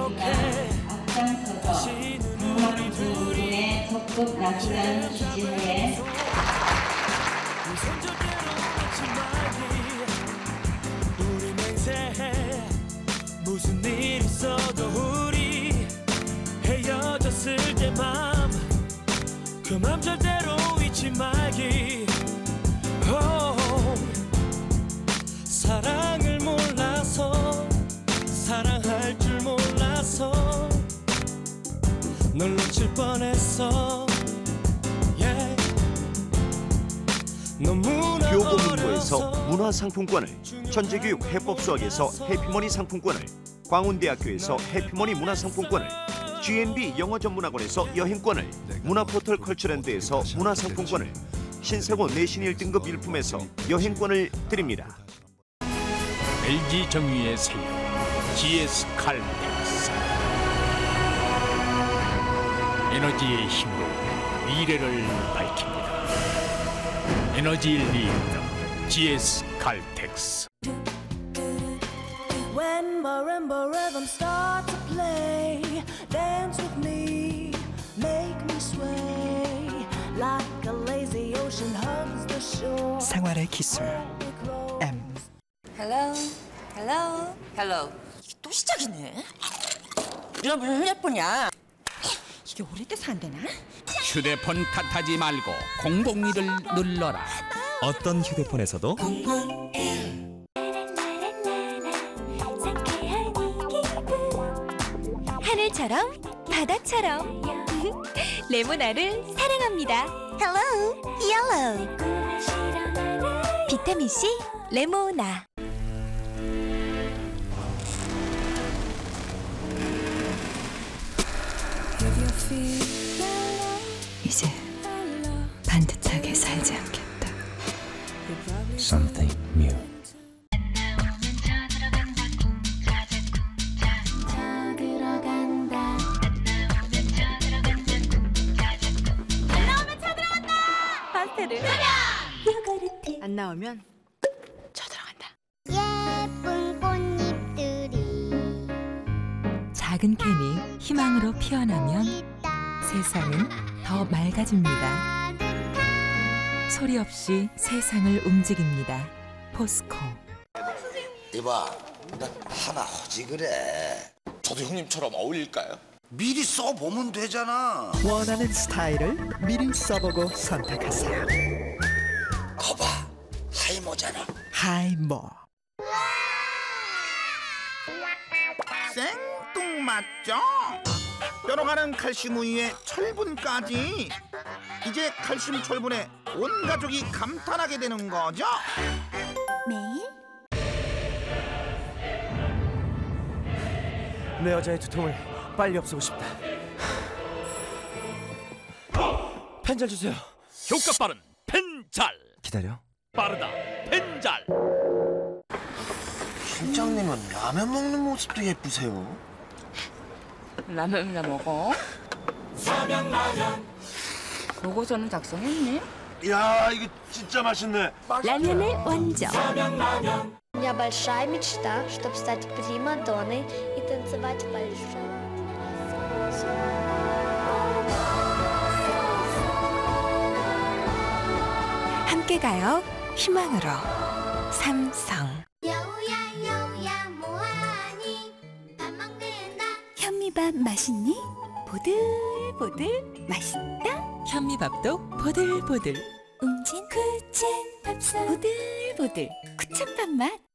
앞장서서 공무원의 적극 나서는 지지하에 우리 맹세해 무슨 일 있어도 우리 헤어졌을 때 맘 그 맘 절대로 잊지 말기. 사랑을 몰라서 사랑할 줄 몰라서 널 놓칠 뻔했어. 교보문고에서 문화상품권을, 천재교육 해법수학에서 해피머니 상품권을, 광운대학교에서 해피머니 문화상품권을, G&B 영어전문학원에서 여행권을, 문화포털 컬처랜드에서 문화상품권을, 신세고 내신 1등급 일품에서 여행권을 드립니다. LG 정유의 새해 GS 칼텍스. 에너지의 힘으로 미래를 밝힙니다. 에너지 리더 GS 칼텍스. When marimba rhythm start to play, dance with me, make me sway, like a lazy ocean hugs the shore. 생활의 기술 M. Hello, hello, hello. 이게 또 시작이네. 누나 무슨 휴대폰이야? 이게 오래 돼서 안 되나? 휴대폰 탓하지 말고 001을 눌러라. 어떤 휴대폰에서도 하늘처럼 바다처럼 레모나를 사랑합니다. Hello, yellow. 비타민 C 레모나. 이제 반듯하게 살지 않겠다. Something new. 파스텔을 안 나오면 쳐들어간다. 예쁜 꽃잎들이 작은 캔이 희망으로 피어나면 세상은 더 맑아집니다. 소리 없이 세상을 움직입니다. 포스코. 이봐, 나 하나 하지 그래. 저도 형님처럼 어울릴까요? 미리 써보면 되잖아. 원하는 스타일을 미리 써보고 선택하세요. 거봐, 하이모잖아. 하이모. 생뚱맞죠? 뼈로 가는 칼슘 우유에 철분까지. 이제 칼슘 철분에 온 가족이 감탄하게 되는 거죠? 매일 내 여자의 두통을 빨리 없애고 싶다. 펜잘 주세요. 효과 빠른 펜잘. 기다려. 빠르다 펜잘. 실장님은 라면 먹는 모습도 예쁘세요. 라면이나 먹어. 보고서는 작성했니? 야, 이거 진짜 맛있네. 라면의 원조. У меня большая мечта, чтобы стать примадонной и танцевать большой. 함께 가요. 희망으로. 삼성. 여우야 뭐하니? 밥 먹는다. 현미밥 맛있니? 보들보들 맛있다. 현미밥도 보들보들. 웅진 쿠첸 밥솥 보들보들 쿠첸밥 맛.